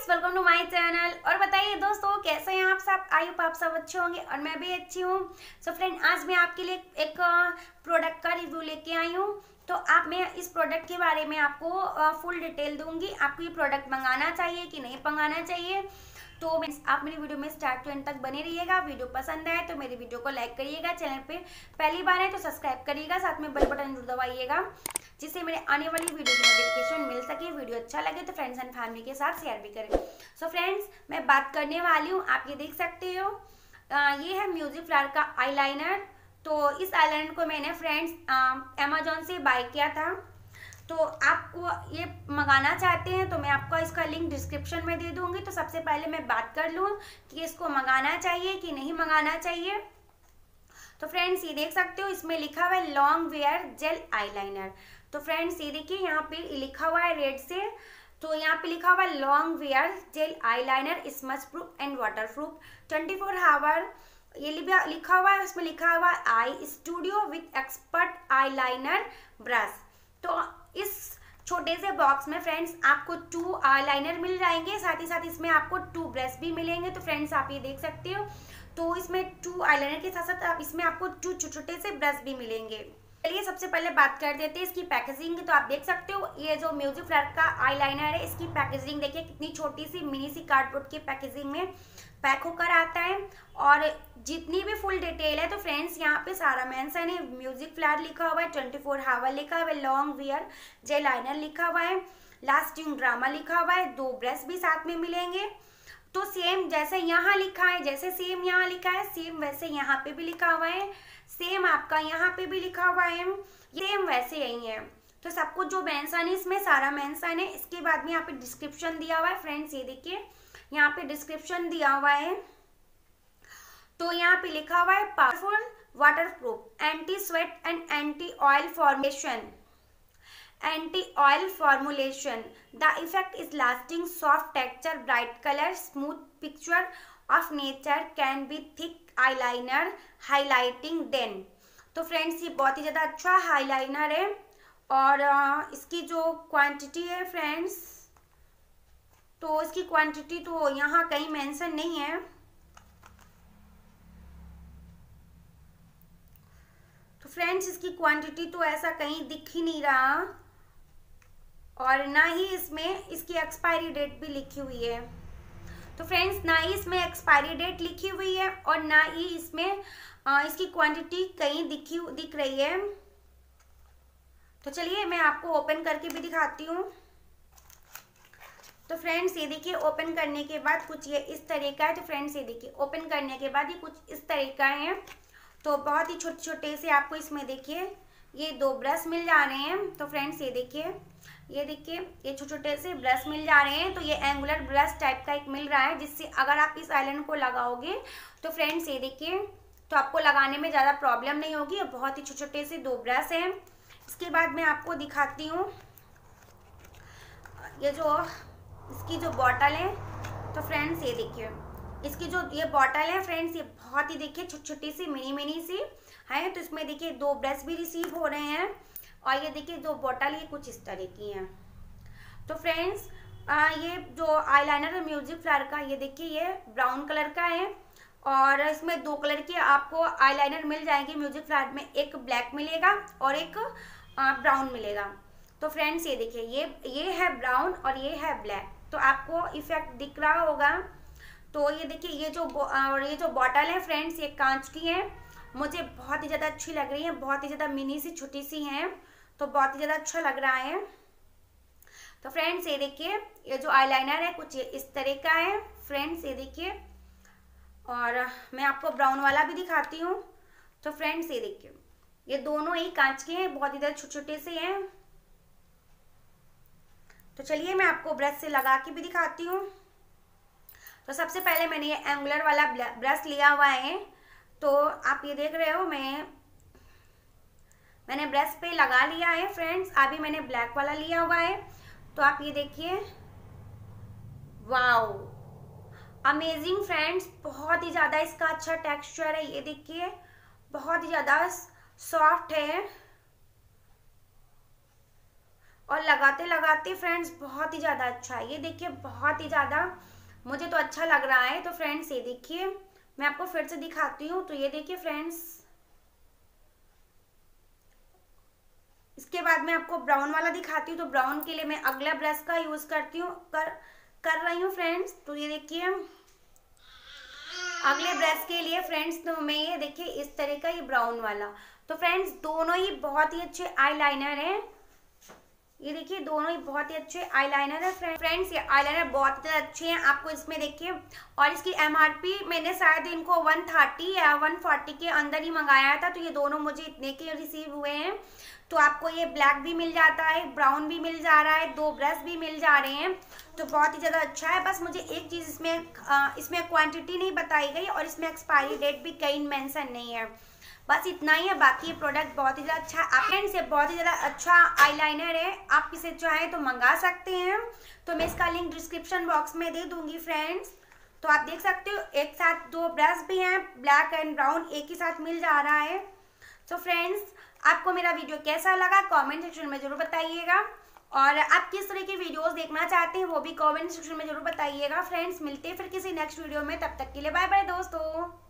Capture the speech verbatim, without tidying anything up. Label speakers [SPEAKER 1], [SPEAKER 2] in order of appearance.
[SPEAKER 1] Friends, welcome to my channel. और बताइए दोस्तों, कैसे हैं आप सब? आई होप आप सब अच्छे होंगे और मैं भी अच्छी हूँ। सो फ्रेंड, आज मैं आपके लिए एक प्रोडक्ट का रिव्यू लेके आई हूँ। तो आप मैं इस प्रोडक्ट के बारे में आपको फुल डिटेल दूंगी। आपको ये प्रोडक्ट मंगाना चाहिए कि नहीं मंगाना चाहिए। तो आप मेरी वीडियो में स्टार्ट टू एंड तक बने रहिएगा। वीडियो पसंद आए तो मेरी वीडियो को लाइक करिएगा। चैनल पे पहली बार है तो सब्सक्राइब करिएगा, साथ में बेल बटन जरूर दबाइएगा जिससे मेरे आने वाली वीडियो की नोटिफिकेशन मिल सके। वीडियो अच्छा लगे तो फ्रेंड्स एंड फैमिली के साथ शेयर भी करें। सो so फ्रेंड्स, मैं बात करने वाली हूँ, आप ये देख सकते हो, आ, ये है म्यूजिक फ्लावर का आईलाइनर। तो इस आईलाइनर को मैंने फ्रेंड्स अमेजोन से बाय किया था। तो आपको ये मंगाना चाहते हैं तो मैं आपको इसका लिंक डिस्क्रिप्शन में दे दूंगी। तो सबसे पहले मैं बात कर लूँ कि इसको मंगाना चाहिए कि नहीं मंगाना चाहिए। तो फ्रेंड्स, ये देख सकते हो, इसमें लिखा हुआ है लॉन्ग वेयर जेल आईलाइनर। तो फ्रेंड्स, ये देखिए यहाँ पे लिखा हुआ है रेड से। तो यहाँ पे लिखा हुआ है long wear gel eyeliner smudge proof and water proof twenty four hour. ये लिखा हुआ है, उसमें लिखा हुआ है eye studio with expert eyeliner brush. तो इस छोटे से बॉक्स में फ्रेंड्स आपको टू आईलाइनर मिल जाएंगे, साथ ही साथ इसमें आपको टू ब्रश भी मिलेंगे। तो फ्रेंड्स, आप ये देख सकते हो, तो इसमें टू आईलाइनर के साथ साथ आप इसमें आपको टू छोटे से ब्रश भी मिलेंगे। चलिए सबसे पहले बात कर देते हैं इसकी पैकेजिंग की। तो आप देख सकते हो, ये जो म्यूजिक फ्लावर का आईलाइनर है, इसकी पैकेजिंग देखिए कितनी छोटी सी मिनी सी कार्डबोर्ड की पैकेजिंग में पैक होकर आता है। और जितनी भी फुल डिटेल है तो फ्रेंड्स यहाँ पे सारा मेंशन है। म्यूजिक फ्लावर लिखा हुआ है, ट्वेंटी फोर आवर लिखा हुआ है, लॉन्ग वेयर जेल लाइनर लिखा हुआ है, लास्टिंग ड्रामा लिखा हुआ है, दो ब्रश भी साथ में मिलेंगे। तो सेम जैसे यहाँ लिखा है, जैसे सेम यहाँ लिखा है, सेम वैसे यहाँ पे भी लिखा हुआ है, सेम आपका यहाँ पे भी लिखा हुआ है, सेम वैसे यही है। तो सब कुछ जो मेंशन है इसमें सारा मेंशन है। इसके बाद में यहाँ पे डिस्क्रिप्शन दिया हुआ है फ्रेंड्स, ये देखिए यहाँ पे डिस्क्रिप्शन दिया हुआ है। तो यहाँ पे लिखा हुआ है powerful water proof, anti sweat and anti oil formation, anti oil formulation, the effect is lasting soft texture, bright colour, smooth picture of nature, can be thick eyeliner, highlighting then. तो फ्रेंड्स, ये बहुत ही ज़्यादा अच्छा हाईलाइनर है। और इसकी जो quantity है फ्रेंड्स, तो इसकी क्वांटिटी तो यहाँ कहीं मेंशन नहीं है। तो फ्रेंड्स, इसकी क्वांटिटी तो ऐसा कहीं दिख ही नहीं रहा, और ना ही इसमें इसकी एक्सपायरी डेट भी लिखी हुई है। तो फ्रेंड्स, ना ही इसमें एक्सपायरी डेट लिखी हुई है और ना ही इसमें आ, इसकी क्वांटिटी कहीं दिखी दिख रही है। तो चलिए मैं आपको ओपन करके भी दिखाती हूँ। तो फ्रेंड्स, ये देखिए ओपन करने के बाद कुछ ये इस तरह का है। तो फ्रेंड्स, ये देखिए ओपन करने के बाद ये कुछ इस तरह का है। तो बहुत ही छोटे छोटे से आपको इसमें देखिए ये दो ब्रश मिल जा रहे हैं। तो फ्रेंड्स, ये देखिए ये देखिए ये छोटे छोटे से ब्रश मिल जा रहे हैं। तो ये एंगुलर ब्रश टाइप का एक मिल रहा है, जिससे अगर आप इस आईलाइनर को लगाओगे तो फ्रेंड्स ये देखिए, तो आपको लगाने में ज़्यादा प्रॉब्लम नहीं होगी। बहुत ही छोटे छोटे से दो ब्रश हैं। इसके बाद मैं आपको दिखाती हूँ ये जो इसकी जो बॉटल है। तो फ्रेंड्स, ये देखिए इसकी जो ये बॉटल है फ्रेंड्स, ये बहुत ही देखिए छोटी छोटी सी मिनी मिनी सी है। तो इसमें देखिए दो ब्रश भी रिसीव हो रहे हैं। और ये देखिए जो बॉटल ये कुछ इस तरह की है। तो फ्रेंड्स, ये जो आईलाइनर है म्यूजिक फ्लावर का, ये देखिए ये ब्राउन कलर का है। और इसमें दो कलर के आपको आईलाइनर मिल जाएंगे म्यूजिक फ्लावर में, एक ब्लैक मिलेगा और एक ब्राउन मिलेगा। तो फ्रेंड्स, ये देखिए ये ये है ब्राउन और ये है ब्लैक। तो आपको इफेक्ट दिख रहा होगा। तो ये देखिए ये जो और ये जो बॉटल है फ्रेंड्स, ये कांच की है। मुझे बहुत ही ज़्यादा अच्छी लग रही है, बहुत ही ज़्यादा मिनी सी छोटी सी हैं। तो बहुत ही ज़्यादा अच्छा लग रहा है। तो फ्रेंड्स, ये देखिए ये जो आईलाइनर है कुछ इस तरह का है फ्रेंड्स, ये देखिए। और मैं आपको ब्राउन वाला भी दिखाती हूँ। तो फ्रेंड्स, ये देखिए ये दोनों ही कांच के हैं, बहुत ही ज़्यादा छोटे छोटे से हैं। तो चलिए मैं आपको ब्रश से लगा के भी दिखाती हूँ। तो सबसे पहले मैंने ये एंगुलर वाला ब्रश लिया हुआ है। तो आप ये देख रहे हो, मैं मैंने ब्रश पे लगा लिया है फ्रेंड्स। अभी मैंने ब्लैक वाला लिया हुआ है। तो आप ये देखिए, वाओ अमेजिंग फ्रेंड्स, बहुत ही ज़्यादा इसका अच्छा टेक्सचर है। ये देखिए बहुत ही ज़्यादा सॉफ्ट है और लगाते लगाते फ्रेंड्स बहुत ही ज़्यादा अच्छा है। ये देखिए बहुत ही ज़्यादा मुझे तो अच्छा लग रहा है। तो फ्रेंड्स ये देखिए मैं आपको फिर से दिखाती हूँ। तो ये देखिए फ्रेंड्स, इसके बाद मैं आपको ब्राउन वाला दिखाती हूँ। तो ब्राउन के लिए मैं अगला ब्रश का यूज करती हूँ कर कर रही हूँ फ्रेंड्स। तो ये देखिए अगले ब्रश के लिए फ्रेंड्स तो मैं ये देखिए इस तरह का ये ब्राउन वाला। तो फ्रेंड्स दोनों ही बहुत ही अच्छे आईलाइनर हैं। ये देखिए दोनों ही बहुत ही अच्छे आईलाइनर है फ्रेंड्स। ये आईलाइनर बहुत ही अच्छे हैं। आपको इसमें देखिए, और इसकी एमआरपी मैंने शायद इनको वन थर्टी या वन फोर्टी के अंदर ही मंगाया था। तो ये दोनों मुझे इतने के रिसीव हुए हैं। तो आपको ये ब्लैक भी मिल जाता है, ब्राउन भी मिल जा रहा है, दो ब्रश भी मिल जा रहे हैं। तो बहुत ही ज़्यादा अच्छा है। बस मुझे एक चीज़ इसमें आ, इसमें क्वांटिटी नहीं बताई गई और इसमें एक्सपायरी डेट भी कहीं मेंशन नहीं है। बस इतना ही है। बाकी ये प्रोडक्ट बहुत ही ज़्यादा अच्छा है। फ्रेंड्स ये बहुत ही ज़्यादा अच्छा आईलाइनर है। आप इसे चाहें तो मंगा सकते हैं। तो मैं इसका लिंक डिस्क्रिप्शन बॉक्स में दे दूंगी फ्रेंड्स। तो आप देख सकते हो एक साथ दो ब्रश भी हैं, ब्लैक एंड ब्राउन एक ही साथ मिल जा रहा है। तो फ्रेंड्स आपको मेरा वीडियो कैसा लगा कमेंट सेक्शन में जरूर बताइएगा। और आप किस तरह की वीडियोस देखना चाहते हैं वो भी कमेंट सेक्शन में जरूर बताइएगा। फ्रेंड्स मिलते हैं फिर किसी नेक्स्ट वीडियो में। तब तक के लिए बाय बाय दोस्तों।